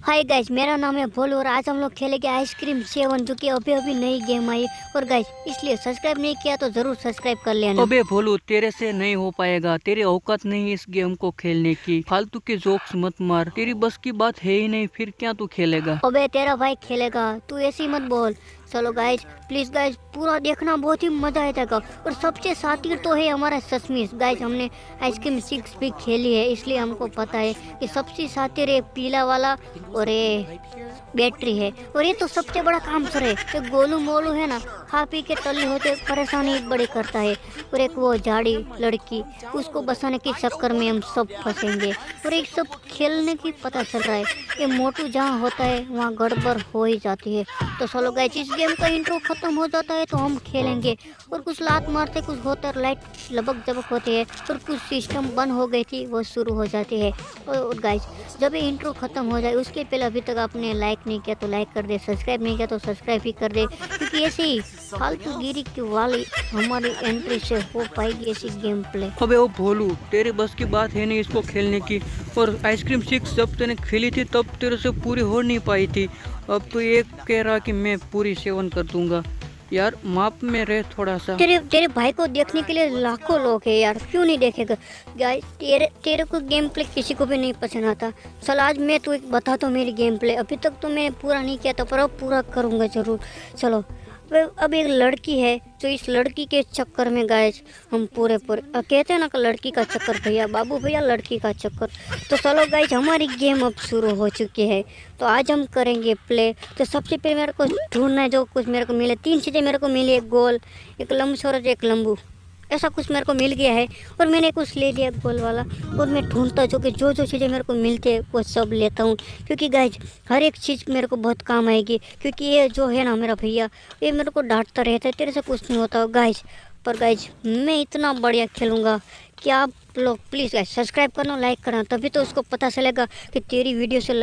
Hi guys, मेरा नाम है भोलू और आज हम लोग खेलेंगे आइसक्रीम 7 जो कि अभी अभी नई गेम आई। और गाइस, इसलिए सब्सक्राइब नहीं किया तो जरूर सब्सक्राइब कर लेना। अबे भोलू, तेरे से नहीं हो पाएगा। तेरी औकात नहीं इस गेम को खेलने की। फालतू के जोक्स मत मार, तेरी बस की बात है ही नहीं। फिर क्या तू खेलेगा? अबे तेरा भाई खेलेगा, तू ऐसी मत बोल। चलो गाइस, प्लीज गाइस पूरा देखना, बहुत ही मजा आएगा। और सबसे शातिर तो है हमारा ससमीस। गाइस हमने आइसक्रीम 6 भी खेली है, इसलिए हमको पता है कि सबसे शातिर है पीला वाला और ये बैटरी है। और ये तो सबसे बड़ा काम सर है। ये गोलू मोलू है ना, खा पी के टल्ली होते परेशानी बड़ी करता है। और एक वो झाड़ी लड़की, उसको बसाने के चक्कर में हम सब फंसेंगे। और एक सब खेलने की पता चल रहा है, ये मोटू जहाँ होता है वहाँ गड़बड़ हो ही जाती है। तो चलो गाइस, इस गेम का इंट्रो खत्म हो जाता है तो हम खेलेंगे। और कुछ लात मारते, कुछ होता है, लाइट लबक जबक होती है, और कुछ सिस्टम बंद हो गई थी वो शुरू हो जाती है। और गाइस, जब ये इंट्रो खत्म हो जाए उसके पहले अभी तक आपने लाइक नहीं किया तो लाइक कर दे, सब्सक्राइब नहीं किया तो सब्सक्राइब भी कर दे, क्योंकि ऐसे ही फालतू गिरी की वाली हमारी एंट्री से हो पाएगी ऐसी गेम प्ले। अबे ओ भोलू, तेरे बस की बात है नहीं इसको खेलने की। और आइसक्रीम 6 जब तूने खेली थी तब तेरे से पूरी हो नहीं पाई थी। अब तो ये कह रहा कि मैं पूरी 7 कर दूंगा। यार माप में रहे थोड़ा सा। तेरे भाई को देखने के लिए लाखों लोग हैं यार, क्यों नहीं देखेगा। गाइस, तेरे को गेम प्ले किसी को भी नहीं पसंद आता। चल आज मैं तो एक बताता हूँ मेरी गेम प्ले। अभी तक तो मैंने पूरा नहीं किया था, पर अब पूरा करूँगा जरूर। चलो, अब एक लड़की है, तो इस लड़की के चक्कर में गाइस हम पूरे कहते हैं ना कि लड़की का चक्कर भैया, बाबू भैया लड़की का चक्कर। तो चलो गाइस, हमारी गेम अब शुरू हो चुकी है, तो आज हम करेंगे प्ले। तो सबसे पहले मेरे को ढूंढना है जो कुछ मेरे को मिले। 3 चीज़ें मेरे को मिली, एक गोल, एक लंबचौरस, एक लंबू, ऐसा कुछ मेरे को मिल गया है। और मैंने कुछ ले लिया गोल वाला, और मैं ढूंढता जो कि जो चीज़ें मेरे को मिलती है वो सब लेता हूँ, क्योंकि गाइज हर एक चीज़ मेरे को बहुत काम आएगी। क्योंकि ये जो है ना मेरा भैया, ये मेरे को डांटता रहता है, तेरे से कुछ नहीं होता गाइज। पर गाइज मैं इतना बढ़िया खेलूँगा कि आप लोग प्लीज़ गाइज सब्सक्राइब करना, लाइक करना, तभी तो उसको पता चलेगा कि तेरी वीडियो से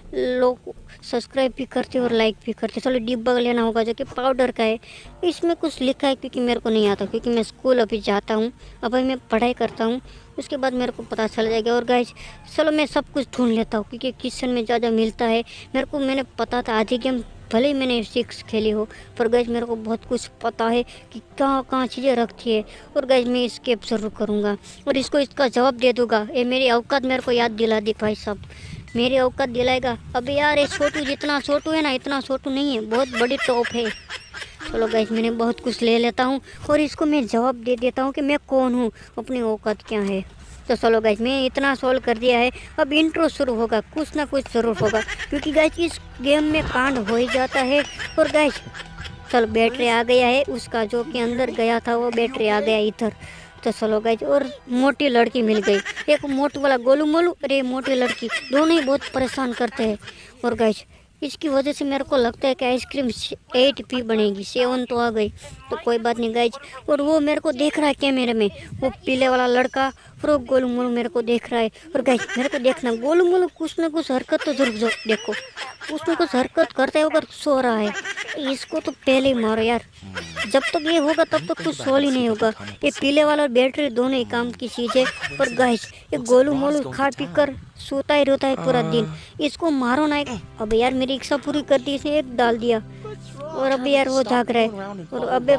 लोग सब्सक्राइब भी करते और लाइक भी करते। चलो डिब्बा लेना होगा जो कि पाउडर का है। इसमें कुछ लिखा है क्योंकि मेरे को नहीं आता, क्योंकि मैं स्कूल अभी जाता हूँ, अभी मैं पढ़ाई करता हूँ, उसके बाद मेरे को पता चल जाएगा। और गाइज चलो मैं सब कुछ ढूंढ लेता हूँ, क्योंकि किचन में ज़्यादा मिलता है मेरे को। मैंने पता था आधी गेम भले ही मैंने 6 खेली हो, पर गाइज मेरे को बहुत कुछ पता है कि कहाँ कहाँ चीज़ें रखती है। और गाइज मैं स्केप ज़रूर करूँगा और इसको इसका जवाब दे दूँगा। ये मेरी औकात मेरे को याद दिला दी भाई साहब, मेरी औकात दिलाएगा। अब यार ये छोटू जितना छोटू है ना, इतना छोटू नहीं है, बहुत बड़ी टॉप है। चलो गाइज मैंने बहुत कुछ ले लेता हूँ और इसको मैं जवाब दे देता हूँ कि मैं कौन हूँ, अपनी औकात क्या है। तो चलो गाइज मैं इतना सॉल्व कर दिया है, अब इंट्रो शुरू होगा, कुछ ना कुछ ज़रूर होगा, क्योंकि गाइज इस गेम में कांड हो ही जाता है। और गाइज चलो बैटरी आ गया है, उसका जो कि अंदर गया था वो बैटरी आ गया इधर। तो चलो गाइज, और मोटी लड़की मिल गई, एक मोटू वाला गोलू मोलू, अरे मोटी लड़की, दोनों ही बहुत परेशान करते हैं। और गाइज इसकी वजह से मेरे को लगता है कि आइसक्रीम 8 भी बनेगी, 7 तो आ गई, तो कोई बात नहीं गाइज। और वो मेरे को देख रहा है कैमरे में, वो पीले वाला लड़का, और वो गोलू मोलू मेरे को देख रहा है। और गाइज मेरे को देखना, गोलू मोलू कुछ ना कुछ हरकत तो जरूर देखो, कुछ ना कुछ हरकत करते है, अगर सो रहा है इसको तो पहले ही मारो यार। जब तक ये होगा तब तक कुछ सोल ही नहीं होगा। ये पीले वाला और बैटरी दोनों ही काम की चीज़ है। और गाइस ये गोलू मोलू खा पी कर सोता ही रहता है पूरा दिन, इसको मारो ना। अब यार मेरी इच्छा पूरी कर दी, इसने एक डाल दिया, और अभी यार वो जाग रहा है। और अबे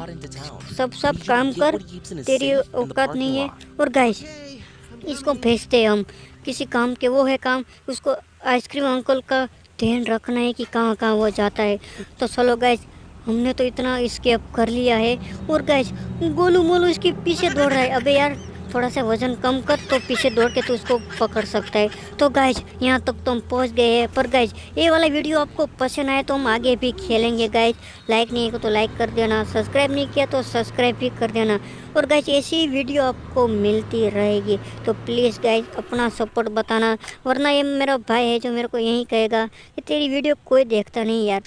सब काम कर, तेरी औकात नहीं है। और गाइस इसको भेजते हैं हम किसी काम के, वो है काम, उसको आइसक्रीम अंकल का ध्यान रखना है कि कहाँ कहाँ वो जाता है। तो चलो गाइस हमने तो इतना स्केप कर लिया है। और गाइस गोलू मोलू इसके पीछे दौड़ रहा है, अबे यार थोड़ा सा वजन कम कर तो पीछे दौड़ के तो उसको पकड़ सकता है। तो गाइज यहाँ तक तो हम पहुँच गए हैं। पर गाइज ये वाला वीडियो आपको पसंद आए तो हम आगे भी खेलेंगे गाइज। लाइक नहीं किया तो लाइक कर देना, सब्सक्राइब नहीं किया तो सब्सक्राइब भी कर देना। और गाइज ऐसी वीडियो आपको मिलती रहेगी, तो प्लीज़ गाइज अपना सपोर्ट बताना, वरना ये मेरा भाई है जो मेरे को यही कहेगा कि तेरी वीडियो कोई देखता नहीं यार,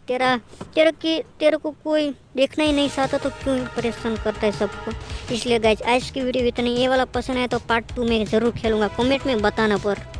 तेरे को कोई देखना ही नहीं चाहता तो क्यों परेशान करता है सबको। इसलिए गाइज आज की वीडियो इतनी, ये वाला पसंद है तो पार्ट 2 में ज़रूर खेलूँगा, कमेंट में बताना पर।